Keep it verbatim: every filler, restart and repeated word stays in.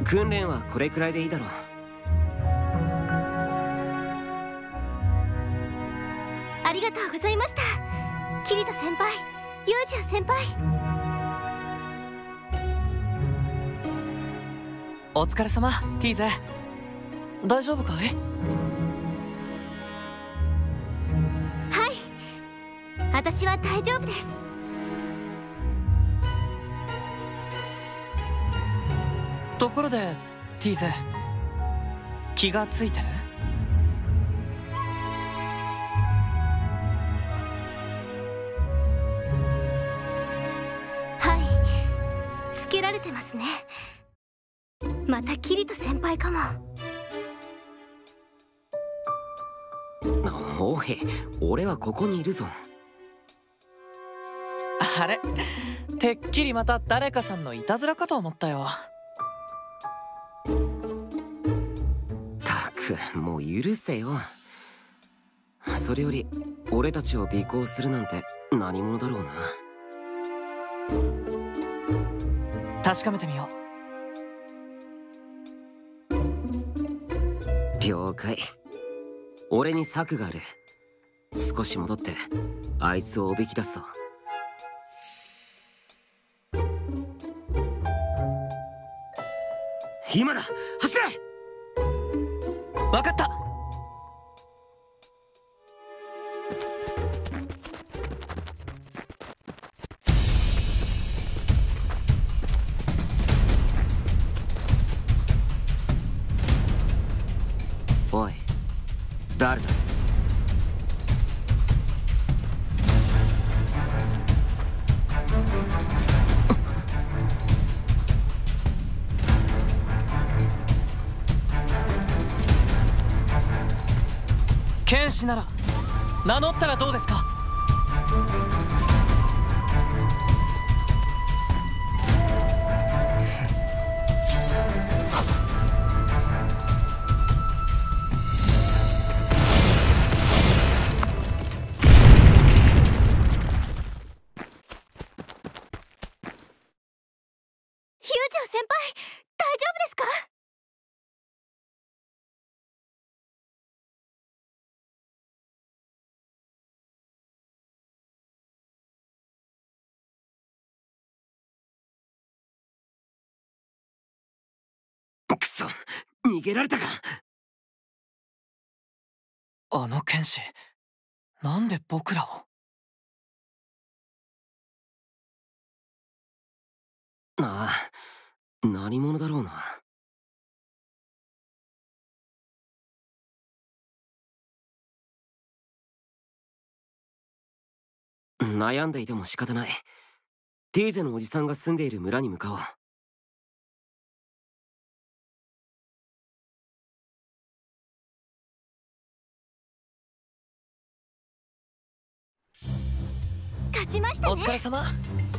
訓練はこれくらいでいいだろう。 ありがとうございました、キリト先輩、ユージュ先輩。 お疲れ様、ティーゼ。大丈夫かい？ はい、私は大丈夫です。 ところでティーゼ、気がついてる？ はい、つけられてますね。またキリト先輩かも。 おい、俺はここにいるぞ。 あれ、てっきりまた誰かさんのいたずらかと思ったよ。 たく、もう許せよ。それより俺たちを尾行するなんて何者だろうな。 確かめてみよう。了解。俺に策がある。少し戻ってあいつをおびき出すぞ。今だ、走れ！ 分かった。 おい、誰だ？ 剣士なら名乗ったらどうですか？ ユージュ先輩、大丈夫ですか？ くそ、逃げられたか。 あの剣士、なんで僕らを？ ああ、何者だろうな。悩んでいても仕方ない。ティーゼのおじさんが住んでいる村に向かおう。 勝ちましたね。 お疲れ様。